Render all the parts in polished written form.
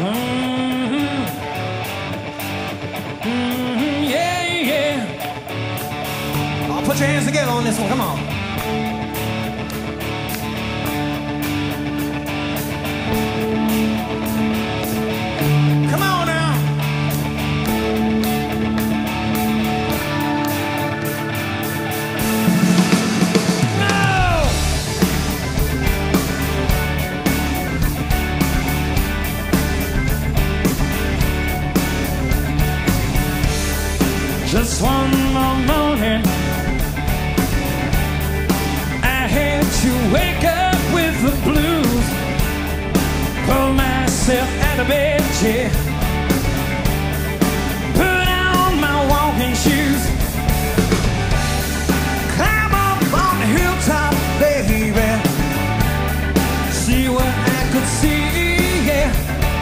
Yeah, yeah. Oh, put your hands together on this one. Come on. Come on now. No! Just one more morning, I had to wake up with the blues. Pull myself out of bed, yeah. Put on my walking shoes. Climb up on the hilltop, baby. See what I could see, yeah.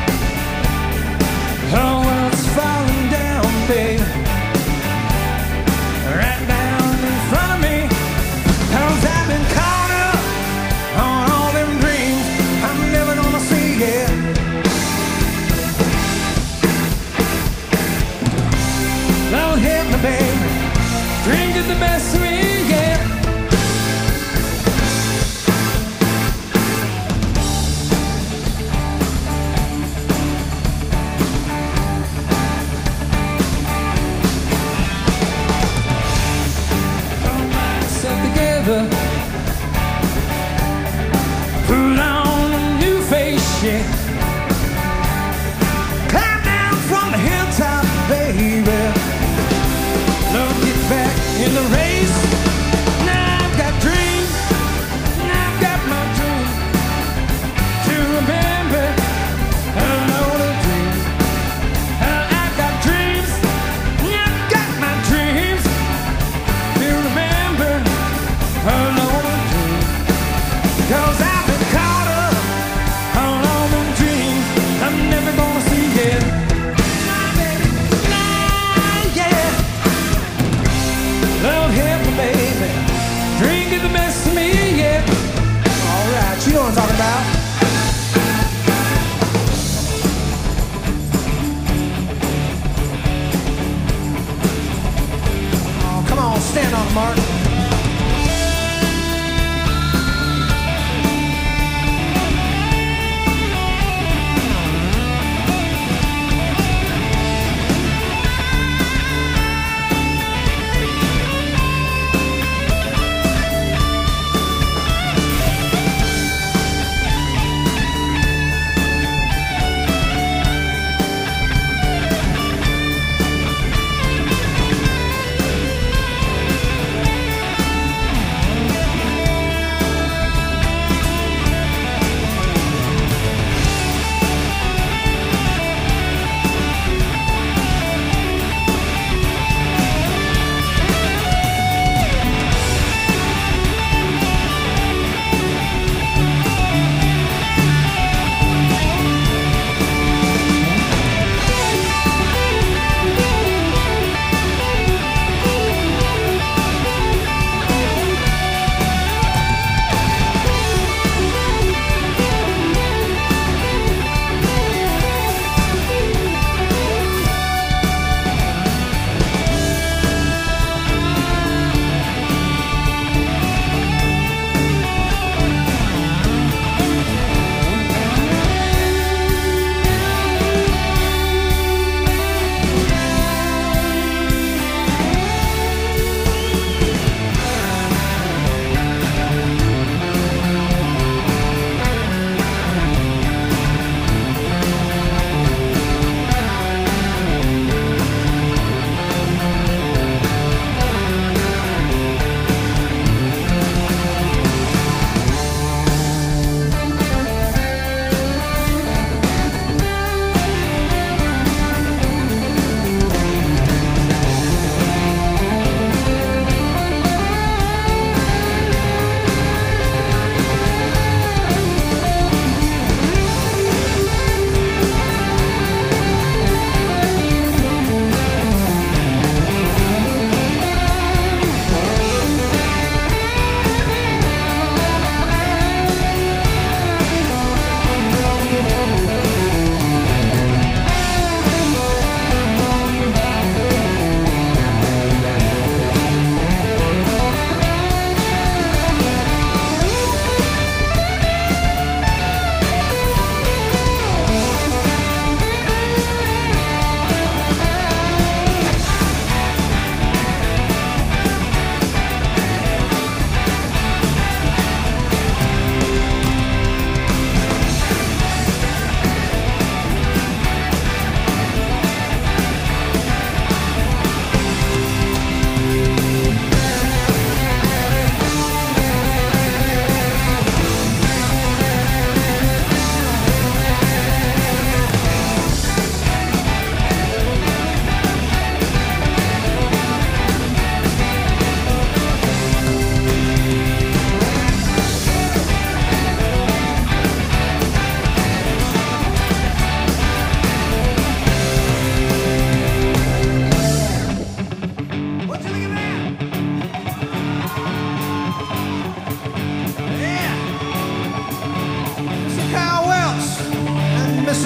Oh, world's falling down, baby. Right down in front of me. 'Cause I've been caught up on all them dreams I'm never gonna see, yeah. Lord help me, baby. Drink is the best of me, yeah. Pull myself together. Put on a new face, yeah. Climb down from the hilltop, baby. Lord, get back in the race. Now I've got dreams. Now I've got my dreams to remember. A load of dreams. I've got dreams. I've got my dreams to remember. A load of dreams. 'Cause I've been caught up on all them dreams I'm never gonna see yet. Lord help me, baby. Drink is the best of me, yeah. All right, you know what I'm talking about. Oh, come on, stand on it, Mark.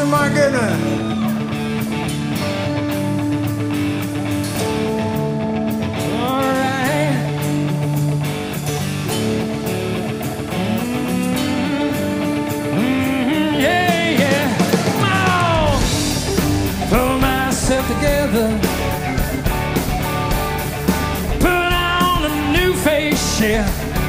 Oh my goodness. Together, put on a new face, yeah.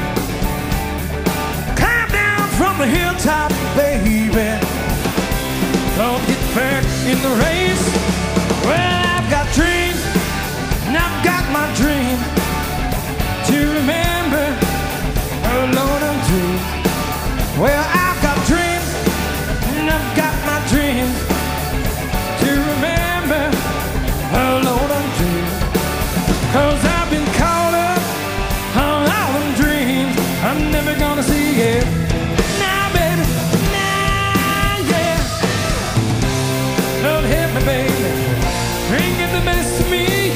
Climb down from the hilltop, baby. Don't get back in the race. Well, I've got dreams, and I've got my dream to remember how alone I'm through. Well, I've got dreams, and I've got my dreams to remember how alone I'm through. 'Cause I've been caught up on all them dreams I'm never gonna see it. Now, baby, now, yeah. Lord help me, baby. Bring it the best of me,